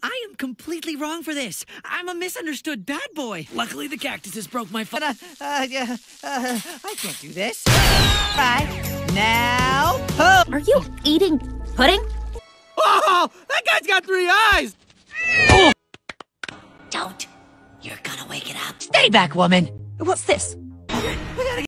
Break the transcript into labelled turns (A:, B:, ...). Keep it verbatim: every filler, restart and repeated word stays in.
A: I am completely wrong for this. I'm a misunderstood bad boy. Luckily, the cactuses broke my phone. Uh, uh, yeah, uh, I can't do this. Right now, pull.
B: Are you eating pudding?
C: Oh, that guy's got three eyes!
A: Oh.
B: Don't. You're gonna wake it up.
A: Stay back, woman.
B: What's this?